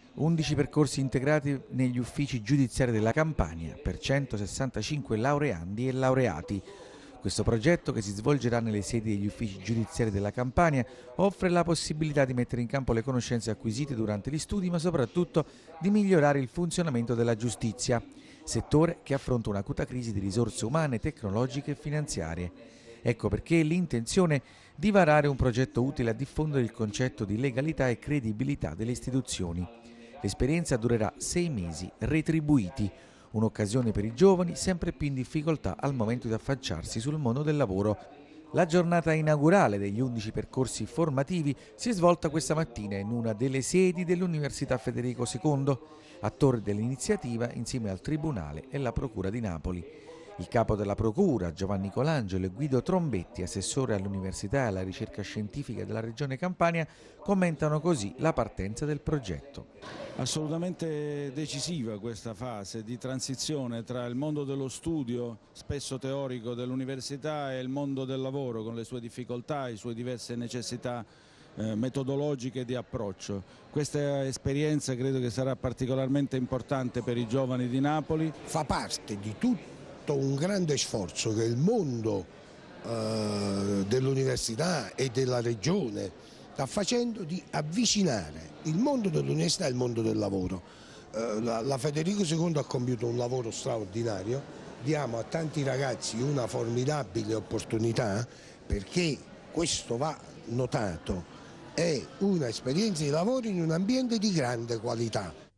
11 percorsi integrati negli uffici giudiziari della Campania per 165 laureandi e laureati. Questo progetto, che si svolgerà nelle sedi degli uffici giudiziari della Campania, offre la possibilità di mettere in campo le conoscenze acquisite durante gli studi, ma soprattutto di migliorare il funzionamento della giustizia, settore che affronta un'acuta crisi di risorse umane, tecnologiche e finanziarie. Ecco perché l'intenzione di varare un progetto utile a diffondere il concetto di legalità e credibilità delle istituzioni. L'esperienza durerà 6 mesi, retribuiti, un'occasione per i giovani sempre più in difficoltà al momento di affacciarsi sul mondo del lavoro. La giornata inaugurale degli 11 percorsi formativi si è svolta questa mattina in una delle sedi dell'Università Federico II, attore dell'iniziativa insieme al Tribunale e la Procura di Napoli. Il capo della Procura, Giovanni Colangelo, e Guido Trombetti, assessore all'Università e alla ricerca scientifica della Regione Campania, commentano così la partenza del progetto. Assolutamente decisiva questa fase di transizione tra il mondo dello studio, spesso teorico, dell'università e il mondo del lavoro, con le sue difficoltà, le sue diverse necessità metodologiche di approccio. Questa esperienza credo che sarà particolarmente importante per i giovani di Napoli. Fa parte di tutto un grande sforzo che il mondo dell'università e della regione sta facendo di avvicinare il mondo dell'università e il mondo del lavoro. La Federico II ha compiuto un lavoro straordinario, diamo a tanti ragazzi una formidabile opportunità, perché questo va notato, è un'esperienza di lavoro in un ambiente di grande qualità.